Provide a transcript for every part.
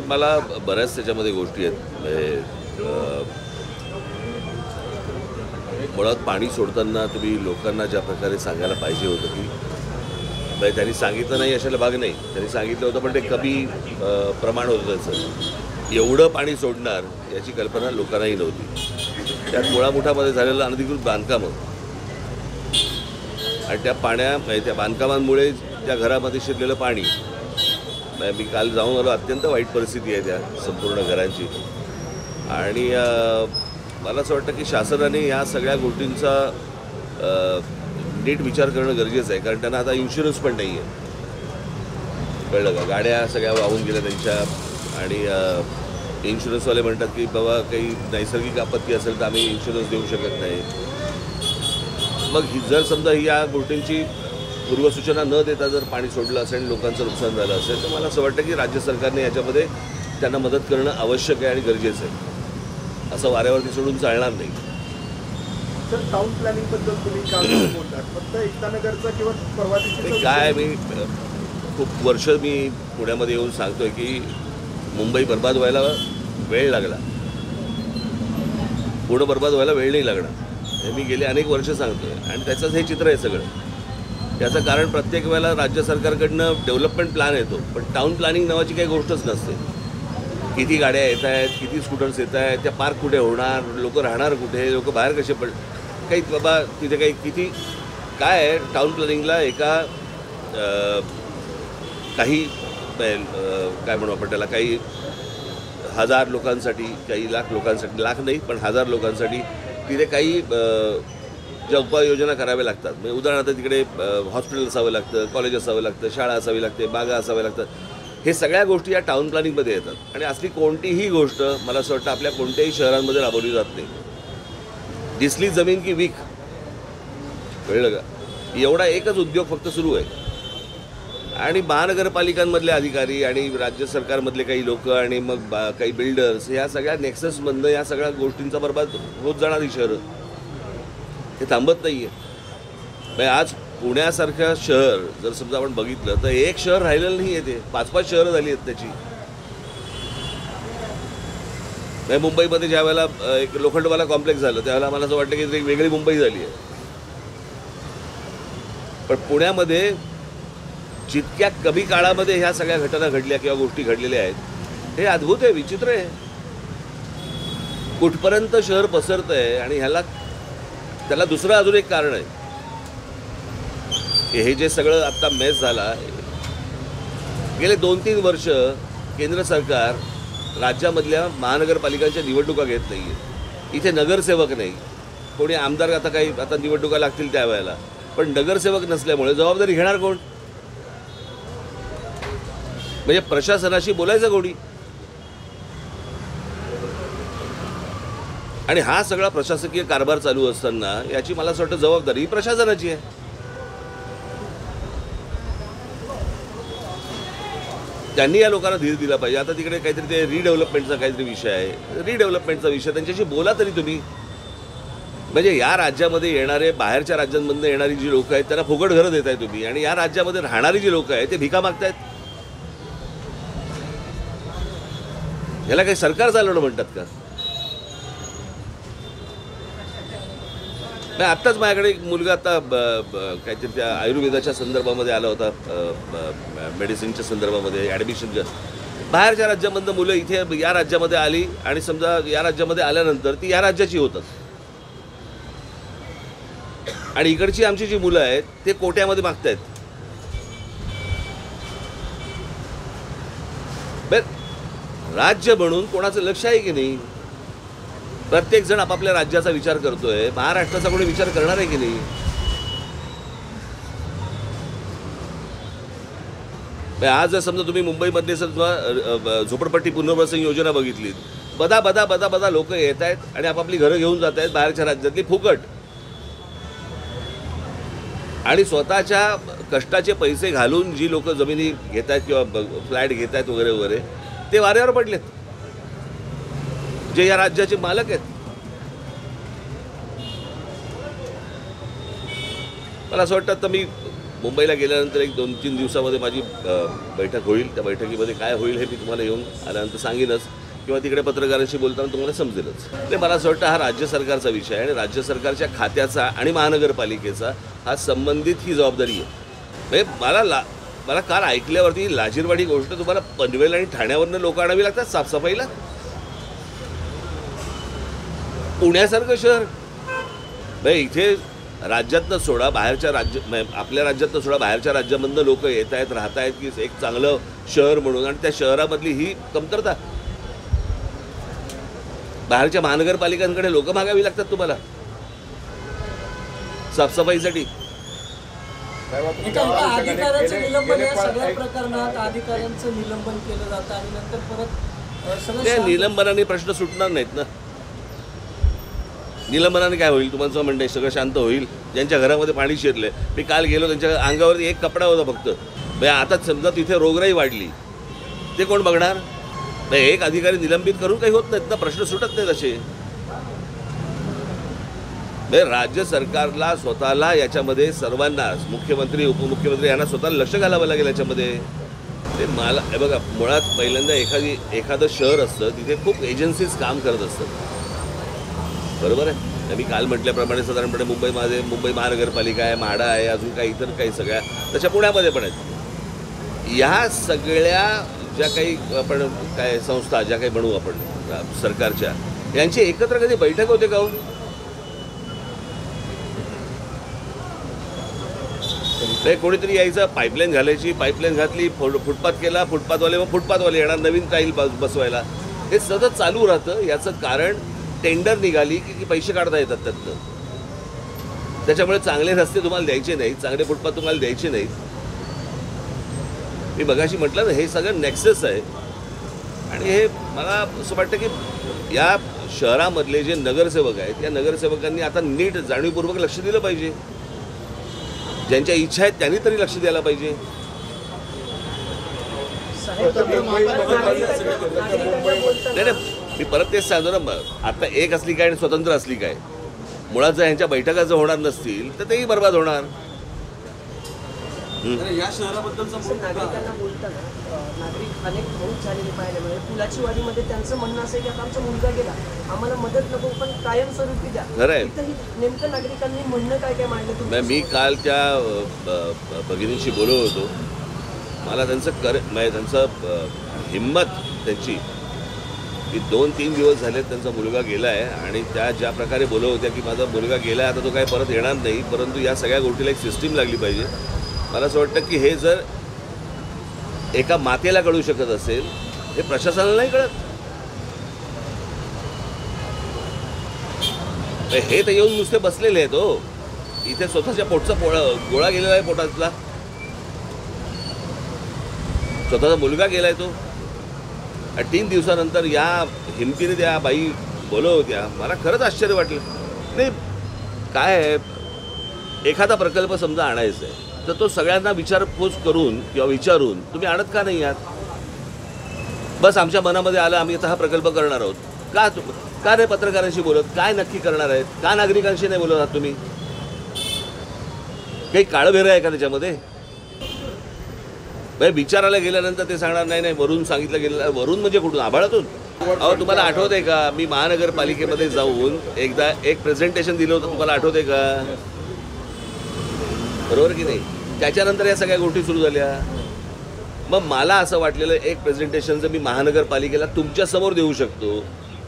मला बऱ्याच त्याच्यामध्ये गोष्टी आहेत म्हणजे मुळात पाणी सोडताना तुम्ही लोकांना ज्या प्रकारे सांगायला पाहिजे होतं की म्हणजे त्यांनी सांगितलं नाही अशाला भाग नाही, त्यांनी सांगितलं होतं पण ते कमी प्रमाण होतं त्याचं. एवढं पाणी सोडणार याची कल्पना लोकांनाही नव्हती. त्यात मुळामुठामध्ये झालेलं अनधिकृत बांधकामं आणि त्या म्हणजे त्या बांधकामांमुळे त्या घरामध्ये शिरलेलं पाणी. मी काल जाऊन आलो, अत्यंत वाईट परिस्थिती आहे त्या संपूर्ण घरांची. आणि मला असं वाटतं की शासनाने या सगळ्या गोष्टींचा नीट विचार करणं गरजेचं आहे, कारण त्यांना आता इन्शुरन्स पण नाही आहे. कळलं का? गाड्या सगळ्या वाहून गेल्या त्यांच्या. आणि इन्शुरन्सवाले म्हणतात की बाबा काही नैसर्गिक आपत्ती असेल तर आम्ही इन्शुरन्स देऊ शकत नाही. मग जर समजा या गोष्टींची पूर्वसूचना न देता जर पाणी सोडलं असेल आणि लोकांचं नुकसान झालं असेल तर मला असं वाटतं की राज्य सरकारने याच्यामध्ये त्यांना मदत करणं आवश्यक आहे आणि गरजेचं आहे. असं वाऱ्यावरती सोडून चालणार नाही. सर, टाउन प्लॅनिंग बद्दल तुम्ही काय बोलतात? फक्त एकतानगरचा किंवा परवातीचा काय, मी खूप वर्ष मी पुण्यामध्ये येऊन सांगतोय की मुंबई बर्बाद व्हायला वेळ लागला, पुणे बर्बाद व्हायला वेळ नाही लागणार. हे मी गेले अनेक वर्ष सांगतोय आणि त्याचंच हे चित्र आहे सगळं. त्याचं कारण प्रत्येक वेळेला राज्य सरकारकडनं डेव्हलपमेंट प्लॅन येतो, पण टाउन प्लॅनिंग नावाची काही गोष्टच नसते. किती गाड्या येत आहेत, किती स्कूटर्स येत आहेत, त्या पार्क कुठे होणार, लोक राहणार कुठे, लोक बाहेर कसे काही बाबा तिथे काही किती काय आहे. टाउन प्लॅनिंगला एका काही काय म्हणू आपण त्याला, काही हजार लोकांसाठी, काही लाख लोकांसाठी, लाख नाही पण हजार लोकांसाठी तिथे काही ज्या उपाययोजना कराव्या लागतात. म्हणजे उदाहरणार्थ तिकडे हॉस्पिटल असावं लागतं, कॉलेज असावं लागतं, शाळा असावी लागते, बागा असाव्या लागतात. हे सगळ्या गोष्टी या टाउन प्लॅनिंगमध्ये येतात. आणि असली कोणतीही गोष्ट मला असं वाटतं आपल्या कोणत्याही शहरांमध्ये राबवली जात नाही. दिसली जमीन की वीक. कळलं का? एवढा एकच उद्योग फक्त सुरू आहे. आणि महानगरपालिकांमधले अधिकारी आणि राज्य सरकारमधले काही लोक आणि मग काही बिल्डर्स, ह्या सगळ्या नेक्ससमधनं या सगळ्या गोष्टींचा बरबाद होत जाणारी शहरं. हे थांबत नाही आहे. आज पुण्यासारखं शहर जर समजा आपण बघितलं तर एक शहर राहिलेलं नाही आहे. ते 5-5 शहरं झाली आहेत त्याची. मुंबईमध्ये ज्या वेळेला एक लोखंडवाला कॉम्प्लेक्स झालं त्यावेळेला मला असं वाटतं की एक वेगळी मुंबई झाली आहे. पण पुण्यामध्ये जितक्या कमी काळामध्ये ह्या सगळ्या घटना घडल्या किंवा गोष्टी घडलेल्या आहेत, हे अद्भुत आहे, विचित्र आहे. कुठपर्यंत शहर पसरतं आहे. आणि त्याला दुसरं अजून एक कारण आहे की हे जे सगळं आत्ता मेस झाला, गेले 2-3 वर्ष केंद्र सरकार राज्यामधल्या महानगरपालिकांच्या निवडणुका घेत नाही आहे. इथे नगरसेवक नाही, कोणी आमदार. आता निवडणुका लागतील त्यावेळेला, पण नगरसेवक नसल्यामुळे जबाबदारी घेणार कोण? म्हणजे प्रशासनाशी बोलायचं कोणी? आणि हा सगळा प्रशासकीय कारभार चालू असताना याची मला असं वाटतं जबाबदारी प्रशासनाची आहे. त्यांनी या लोकांना धीर दिला पाहिजे. आता तिकडे काहीतरी ते रिडेव्हलपमेंटचा काहीतरी विषय आहे, रिडेव्हलपमेंटचा विषय त्यांच्याशी बोला तरी तुम्ही. म्हणजे या राज्यामध्ये येणारे, बाहेरच्या राज्यांमधून येणारी जी लोक आहेत त्यांना फुकट घरं देत आहे तुम्ही, आणि या राज्यामध्ये राहणारी जी लोक आहेत ते भिका मागतायत. ह्याला काही सरकार चालवणं म्हणतात का? नाही, आत्ताच माझ्याकडे एक मुलगा आता काहीतरी त्या आयुर्वेदाच्या संदर्भामध्ये आला होता, मेडिसिनच्या संदर्भामध्ये ॲडमिशनच्या. बाहेरच्या राज्यामधनं मुलं इथे या राज्यामध्ये आली आणि समजा या राज्यामध्ये आल्यानंतर ती या राज्याची होतात. आणि इकडची आमची जी मुलं आहेत ते कोट्यामध्ये मागतायत. राज्य म्हणून कोणाचं लक्ष आहे की नाही? प्रत्येक जण आपापल्या राज्याचा विचार करतोय. महाराष्ट्राचा कोणी विचार करणार आहे की नाही? आज जर समजा तुम्ही मुंबईमध्ये समजा झोपडपट्टी पुनर्वसन योजना बघितली, बदा बदा बदा बदा लोक येत आहेत आणि आपापली घरं घेऊन जात आहेत बाहेरच्या राज्यातली फुकट. आणि स्वतःच्या कष्टाचे पैसे घालून जी लोक जमिनी घेत आहेत किंवा फ्लॅट घेत आहेत वगैरे वगैरे, ते वाऱ्यावर पडलेत, जे या राज्याचे मालक आहेत. मला असं वाटतं, तर मी मुंबईला गेल्यानंतर एक 2-3 दिवसामध्ये माझी बैठक होईल. त्या बैठकीमध्ये काय होईल हे मी तुम्हाला येऊन आल्यानंतर सांगेनच किंवा तिकडे पत्रकारांशी बोलताना तुम्हाला समजेलच. ते मला असं वाटतं हा राज्य सरकारचा विषय आहे आणि राज्य सरकारच्या खात्याचा आणि महानगरपालिकेचा हा संबंधित ही जबाबदारी आहे. म्हणजे मला काल ऐकल्यावरती लाजिरवाणी गोष्ट, तुम्हाला पनवेल आणि ठाण्यावरनं लोक आणावी लागतात साफसफाईला. पुण्यासारखं शहर म्हणजे इथे राज्यातनं सोडा बाहेरच्या आपल्या राज्यातनं सोडा बाहेरच्या राज्यामधनं लोक येत आहेत, राहत आहेत की एक चांगलं शहर म्हणून, आणि त्या शहरामधली ही कमतरता. बाहेरच्या महानगरपालिकांकडे लोक मागावी लागतात तुम्हाला साफसफाईसाठी. अधिकाऱ्याचं निलंबन या सगळ्या प्रकरणात अधिकाऱ्यांचं निलंबन केलं जातं आणि नंतर परत त्या निलंबनाने प्रश्न सुटणार नाहीत ना. निलंबनाने काय होईल तुम्हाला म्हणणं आहे? सगळं शांत होईल. ज्यांच्या घरामध्ये पाणी शिरले, मी काल गेलो त्यांच्या अंगावरती एक कपडा होता फक्त. म्हणजे आता समजा तिथे रोगराई वाढली, ते कोण बघणार? नाही, एक अधिकारी निलंबित करून काही होत नाहीत ना, प्रश्न सुटत नाहीत असे. राज्य सरकारला स्वतःला याच्यामध्ये सर्वांना, मुख्यमंत्री उपमुख्यमंत्री यांना स्वतःला लक्ष घालावं लागेल याच्यामध्ये. ते मला हे बघा, मुळात पहिल्यांदा एखादं शहर असतं तिथे खूप एजन्सीज काम करत असतात, बरोबर आहे. मी काल म्हटल्याप्रमाणे साधारणपणे मुंबई महानगरपालिका आहे, म्हाडा आहे, अजून काही इतर काही सगळ्या तशा पुण्यामध्ये पण आहेत. ह्या सगळ्या ज्या काही आपण काय संस्था ज्या काही म्हणू आपण सरकारच्या, यांची एकत्र कधी बैठक होते का हो? कोणीतरी यायचं, पाईपलाईन घालायची, पाईपलाईन घातली, फुटपाथ केला, फुटपाथवाले येणार नवीन टाईल बसवायला. हे सतत चालू राहतं. याचं कारण टेंडर निघाली की पैसे काढता येतात त्यातनं. त्याच्यामुळे चांगले रस्ते तुम्हाला द्यायचे नाहीत, चांगले फुटपाथ तुम्हाला द्यायचे नाहीत. मी मगाशी म्हटलं ना, हे सगळं नेक्सस आहे. आणि हे मला असं वाटतं की या शहरामधले जे नगरसेवक आहेत, या नगरसेवकांनी आता नीट जाणीवपूर्वक लक्ष दिलं पाहिजे. ज्यांच्या इच्छा आहेत त्यांनी तरी लक्ष द्यायला पाहिजे. नाही, मी परत तेच सांगतो ना, आता एक असली काय आणि स्वतंत्र असली काय. मुळात जर ह्यांच्या बैठका जर होणार नसतील तर तेही बरबाद होणार. या शहराबद्दलचा नागरिकांना बोलताना नागरिक अनेक भाऊक झालेले पाहायला मिळाले. पुलाची वाडीमध्ये त्यांचं म्हणणं असं की आता आमचा मुलगा गेला, आम्हाला मदत नको पण कायमस्वरूपी द्या. खरंय. नेमकं नागरिकांनी म्हणणं काय मांडलं तुम्ही? मी काल त्या भगिनींशी बोलत होतो. मला त्यांचं हिंमत त्यांची की 2-3 दिवस झाले त्यांचा मुलगा गेला आहे आणि त्या ज्या प्रकारे बोलत होत्या की माझा मुलगा गेला आहे, आता तो काय परत येणार नाही, परंतु या सगळ्या गोष्टीला एक सिस्टीम लागली पाहिजे. मला असं वाटतं की हे जर एका मातेला कळू शकत असेल, हे प्रशासनाला नाही कळत. हे तर येऊन नुसते बसलेले आहेत हो. इथे स्वतःच्या पोटचा गोळा गेलेला आहे पोटातला. स्वतःचा मुलगा गेलाय तो. 3 दिवसानंतर या हिमतीने त्या बाई बोलत होत्या. मला खरंच आश्चर्य वाटलं. नाही काय आहे, एखादा प्रकल्प समजा आणायचा आहे तर तो सगळ्यांना विचारपूस करून किंवा विचारून तुम्ही आणत का नाही आहात? बस आमच्या मनामध्ये आलं आम्ही आता हा प्रकल्प करणार आहोत. का नाही पत्रकारांशी बोलत? काय नक्की करणार आहेत? का नागरिकांशी नाही बोलत आहात तुम्ही? काही काळभेरं आहे का त्याच्यामध्ये? विचारायला गेल्यानंतर ते सांगणार नाही वरून सांगितलं गेलं. वरून म्हणजे कुठून? आभाळातून? अहो तुम्हाला आठवत आहे का, मी महानगरपालिकेमध्ये जाऊन एकदा एक प्रेझेंटेशन दिलं होतं, तुम्हाला आठवत आहे का? बरोबर की नाही? त्याच्यानंतर या सगळ्या गोष्टी सुरू झाल्या. मग मला असं वाटलेलं एक प्रेझेंटेशन जर मी महानगरपालिकेला तुमच्यासमोर देऊ शकतो,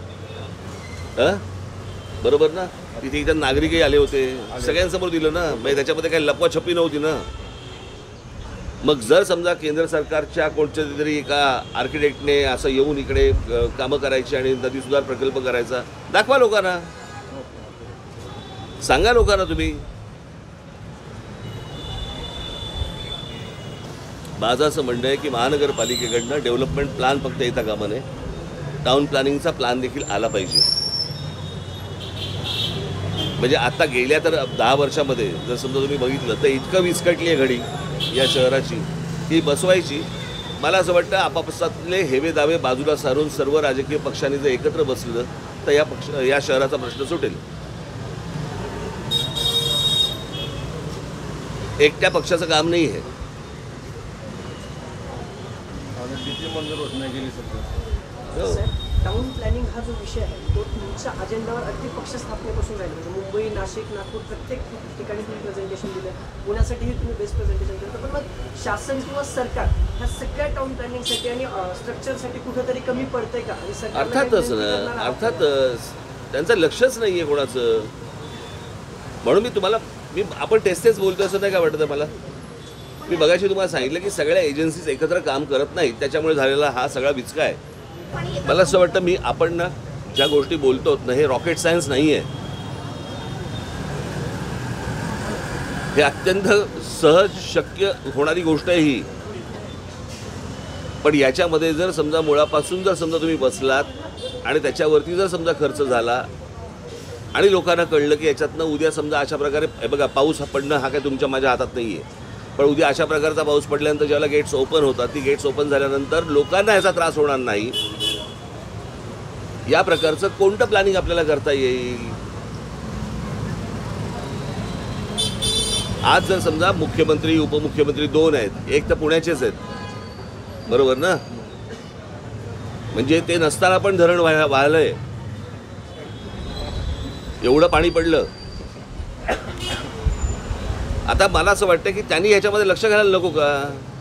बरोबर ना? तिथे इथं नागरिकही आले होते, सगळ्यांसमोर दिलं ना. म्हणजे त्याच्यामध्ये काही लपवाछपी नव्हती ना. मग जर समजा केंद्र सरकारच्या कोणत्या तरी एका आर्किटेक्टने असं येऊन इकडे कामं करायची आणि नदी सुधार प्रकल्प करायचा, दाखवा लोकांना, सांगा लोकांना तुम्ही. माझं असं म्हणणं आहे की महानगरपालिकेकडनं डेव्हलपमेंट प्लॅन फक्त येता कामा नये, टाउन प्लॅनिंगचा प्लॅन देखील आला पाहिजे. म्हणजे आता गेल्या तर 10 वर्षामध्ये जर समजा तुम्ही बघितलं तर इतकं विस्कटली आहे घडी या शहराची, ती बसवायची. मला असं वाटतं आपापसातले हेवे दावे बाजूला सारून सर्व राजकीय पक्षांनी जर एकत्र बसलं तर या शहराचा प्रश्न सुटेल. एकट्या पक्षाचं काम नाही आहे. मंजूर होत नाही गेली सध्या. साहेब, टाउन प्लॅनिंग हा जो विषय आहे तो तुमच्या अजेंडावर अगदी पक्ष स्थापनेपासून राहिला. म्हणजे मुंबई, नाशिक, नागपूर प्रत्येक ठिकाणी तुम्ही प्रेझेंटेशन दिलं, पुण्यासाठीही तुम्ही बेस्ट प्रेझेंटेशन दिलं. पण मग शासन किंवा सरकार ह्या सगळ्या टाउन प्लॅनिंगसाठी आणि स्ट्रक्चरसाठी कुठेतरी कमी पडतंय का? आणि सरकारला काही अर्थातच विनंती ना, करणार आहात? अर्थातच त्यांचं लक्षच नाही आहे कोणाचं. म्हणून आपण तेच बोलतो असं नाही का वाटतं मला. मी बघायची तुम्हाला सांगितलं की सगळ्या एजन्सीज एकत्र काम करत नाहीत, त्याच्यामुळे झालेला हा सगळा विचका आहे. मला असं वाटतं आपण ना ज्या गोष्टी बोलतो ना, हे रॉकेट सायन्स नाही आहे. हे अत्यंत सहज शक्य होणारी गोष्ट आहे ही. पण याच्यामध्ये जर समजा मुळापासून जर समजा तुम्ही बसलात आणि त्याच्यावरती जर समजा खर्च झाला आणि लोकांना कळलं की याच्यातनं उद्या समजा अशा प्रकारे हे बघा, पाऊस पडणं हा काय तुमच्या माझ्या हातात नाही आहे, पण उद्या अशा प्रकारचा पाऊस पडल्यानंतर ज्यावेळेला गेट्स ओपन होतात, ती गेट्स ओपन झाल्यानंतर लोकांना ह्याचा त्रास होणार नाही. या प्रकारचं कोणतं प्लॅनिंग आपल्याला करता येईल? आज जर समजा मुख्यमंत्री उपमुख्यमंत्री 2 आहेत, एक तर पुण्याचेच आहेत, बरोबर ना? म्हणजे ते नसताना पण धरण वाहलंय, एवढं पाणी पडलं. आता मला असं वाटतं की त्यांनी ह्याच्यामध्ये लक्ष घालायला नको का?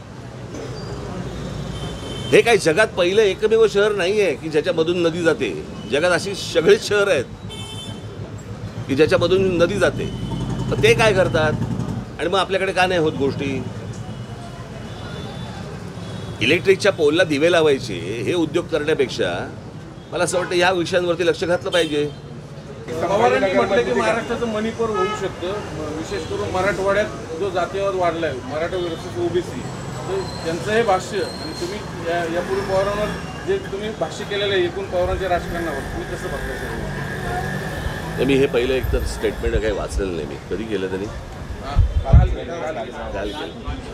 हे काही जगात पहिलं एकमेव शहर नाही आहे की ज्याच्यामधून नदी जाते. जगात अशी सगळीच शहर आहेत की ज्याच्यामधून नदी जाते. तर ते काय करतात आणि मग आपल्याकडे का नाही होत गोष्टी? इलेक्ट्रिकच्या पोलला दिवे लावायचे हे उद्योग करण्यापेक्षा मला असं वाटतं ह्या विषयांवरती लक्ष घातलं पाहिजे. पवारांनी म्हटलं की महाराष्ट्राचं मणिपूर होऊ शकतं, विशेष करून मराठवाड्यात जो जातीयवाद वाढलाय, मराठा वर्सेस ओबीसी, तर त्यांचं हे भाष्य आणि तुम्ही यापूर्वी पवारांवर जे तुम्ही भाष्य केलेलं आहे एकूण पवारांच्या राजकारणावर, तुम्ही कसं बघता? मी हे पहिलं एक तर स्टेटमेंट काही वाचलेलं नाही. मी कधी केलं त्यांनी काल केलं.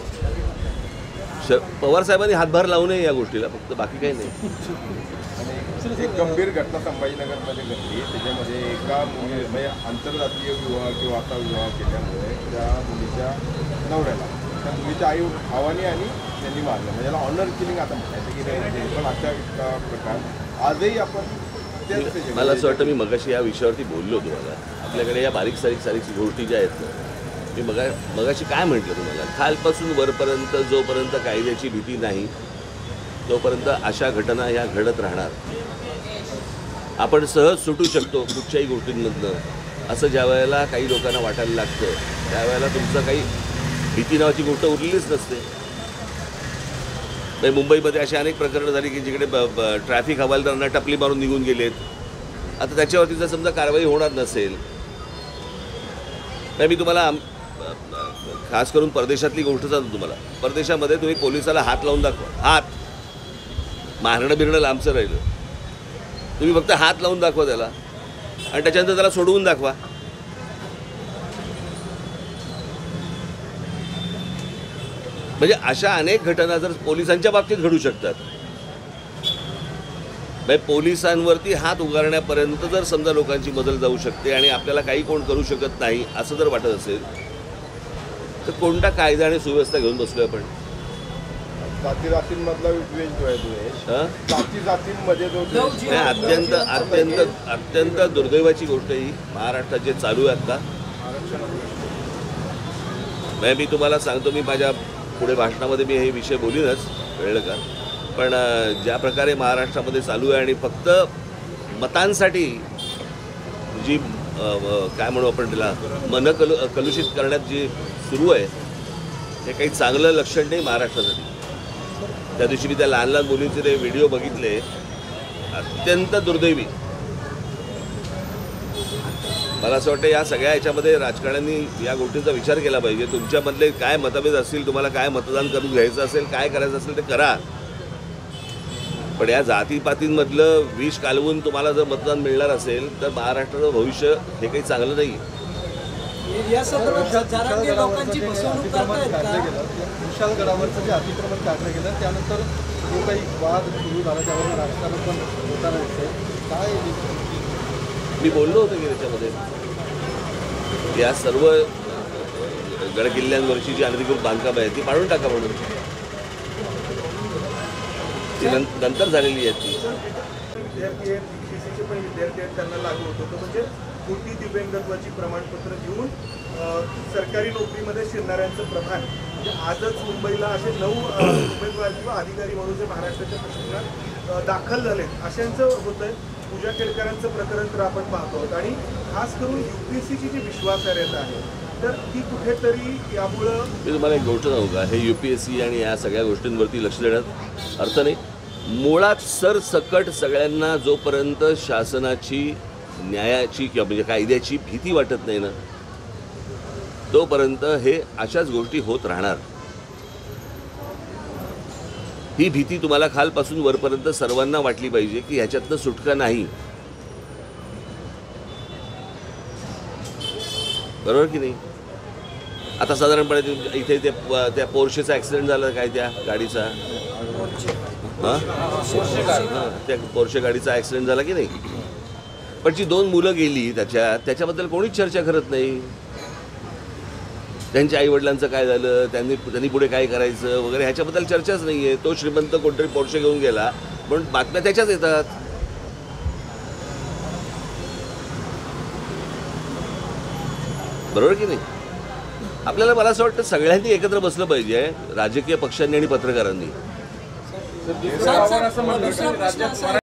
पवार साहेबांनी हातभार लावू नये या गोष्टीला, फक्त बाकी काही नाही. एक गंभीर घटना संभाजीनगरमध्ये घडली. त्याच्यामध्ये एका मुली म्हणजे आंतरजातीय विवाह किंवा आता विवाह केल्यामुळे त्या मुलीच्या नवऱ्याला त्या मुलीच्या भावाने आणि त्यांनी मारलं. म्हणजे याला ऑनर किलिंग आता म्हणायचं की नाही, पण अशा प्रकार आजही आपण मला असं वाटतं मी मगाशी या विषयावरती बोललो तुम्हाला. आपल्याकडे या बारीक सारीक गोष्टी ज्या आहेत ना, मी मगाशी काय म्हटलं तुम्हाला, खालपासून वरपर्यंत जोपर्यंत कायद्याची भीती नाही तोपर्यंत अशा घटना ह्या घडत राहणार. आपण सहज सुटू शकतो कुठच्याही गोष्टींमधनं, असं ज्या वेळेला काही लोकांना वाटायला लागतं त्यावेळेला तुमचं काही भीती नावाची गोष्ट उरलेलीच नसते. म्हणजे मुंबईमध्ये अशी अनेक प्रकरणं झाली की जिकडे ट्रॅफिक हवालदारांना टपली मारून निघून गेलेत. आता त्याच्यावरती जर समजा कारवाई होणार नसेल, नाही मी तुम्हाला खास करून परदेशातली गोष्ट सांगतो तुम्हाला. परदेशामध्ये तुम्ही पोलिसाला हात लावून दाखवा, हात मारणं बिरणं लांबचं राहिलं, तुम्ही फक्त हात लावून दाखवा त्याला आणि त्याच्यानंतर त्याला सोडवून दाखवा. म्हणजे अशा अनेक घटना जर पोलिसांच्या बाबतीत घडू शकतात. म्हणजे पोलिसांवरती हात उगारण्यापर्यंत जर समजा लोकांची बदल जाऊ शकते आणि आपल्याला काही कोण करू शकत नाही असं जर वाटत असेल तर कोणता कायदा आणि सुव्यवस्था घेऊन बसलोय आपण? जातींमधला द्वेष जो आहे द्वेष जातींमध्ये जो अत्यंत अत्यंत अत्यंत दुर्दैवाची गोष्ट ही महाराष्ट्रात जे चालू आहे आता. मी तुम्हाला सांगतो, मी माझ्या पुढे भाषणामध्ये मी हे विषय बोलीनच, कळलं का? पण ज्या प्रकारे महाराष्ट्रामध्ये चालू आहे आणि फक्त मतांसाठी जी काय म्हणू आपण त्याला मन कलुषित करण्यात जी सुरू आहे हे काही चांगलं लक्षण नाही महाराष्ट्रासाठी. त्या दिवशी मी त्या लहान लहान मुलींचे ते व्हिडिओ बघितले, अत्यंत दुर्दैवी. मला असं वाटतं या सगळ्या ह्याच्यामध्ये राजकारण्यांनी या गोष्टींचा विचार केला पाहिजे. तुमच्यामधले काय मतभेद असतील, तुम्हाला काय मतदान करून घ्यायचं असेल, काय करायचं असेल ते करा, पण या जातीपातींमधलं विष कालवून तुम्हाला जर मतदान मिळणार असेल तर महाराष्ट्राचं भविष्य हे काही चांगलं नाही. या संदर्भात जरांगे लोकांची फसवणूक करतायत का? विशालगडावरचं जे अतिक्रमण काढलं गेलं त्यानंतर जो काही वाद सुरू झाला त्यावर राजकारण पण होताना दिसतंय. काय मी बोललो होतो की त्याच्यामध्ये या सर्व गडकिल्ल्यांवरची जी अनधिकृत बांधकामं आहेत ती पाडून टाका म्हणून. ती नंतर झालेली आहेत ती. विद्यार्थी आहेत, DCCचे पण विद्यार्थी आहेत, त्यांना लागू होत होतं. म्हणजे मोठी दिव्यांगत्वाची प्रमाणपत्र घेऊन सरकारी नोकरीमध्ये शिरणाऱ्यांचं प्रमाण म्हणजे आजच मुंबईला असे 9 उमेदवार किंवा अधिकारी म्हणून जे महाराष्ट्राच्या प्रशिक्षणात दाखल झालेत अशांचं होतंय. पूजा केळकरांचं प्रकरण तर आपण पाहतो आहोत आणि खास करून UPSCची जी विश्वासार्हता आहे तर ती कुठेतरी यामुळं. मी तुम्हाला एक गोष्ट सांगू का, हे UPSC आणि या सगळ्या गोष्टींवरती लक्ष देण्यात अर्थ नाही. मुळात सरसकट सगळ्यांना जोपर्यंत शासनाची, न्यायाची किंवा म्हणजे कायद्याची भीती वाटत नाही ना तोपर्यंत हे अशाच गोष्टी होत राहणार. ही भीती तुम्हाला खालपासून वरपर्यंत सर्वांना वाटली पाहिजे की ह्याच्यातनं सुटका नाही. बरोबर की नाही. आता साधारणपणे इथे त्या पोर्शेचा ॲक्सिडेंट झाला काय त्या गाडीचा, हां त्या पोर्शे गाडीचा ॲक्सिडेंट झाला की नाही. पण जी 2 मुलं गेली त्याच्याबद्दल कोणीच चर्चा करत नाही. त्यांच्या आईवडिलांचं काय झालं, त्यांनी पुढे काय करायचं वगैरे ह्याच्याबद्दल चर्चाच नाही आहे. तो श्रीमंत कोणतरी पोर्शे घेऊन गेला पण बातम्या त्याच्याच येतात. बरोबर की नाही. आपल्याला मला असं वाटतं सगळ्यांनी एकत्र बसलं पाहिजे, राजकीय पक्षांनी आणि पत्रकारांनी. असं म्हणलं की राज्यात